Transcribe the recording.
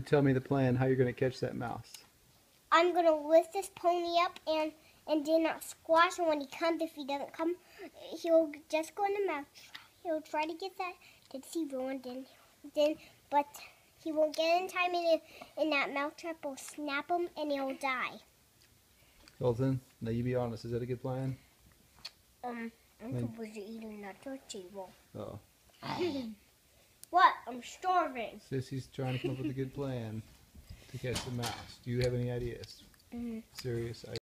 tell me the plan how you're going to catch that mouse. I'm gonna lift this pony up and then not squash him when he comes. If he doesn't come, he'll just go in the mouth. He'll try to get that deceiver and but he won't get in time in that mouth trap. Will snap him and he'll die. Colton, now you be honest. Is that a good plan? I'm supposed to eat a nacho cheese. Oh. What? I'm starving. Sissy's trying to come up with a good plan to catch the mouse. Do you have any ideas? Serious ideas?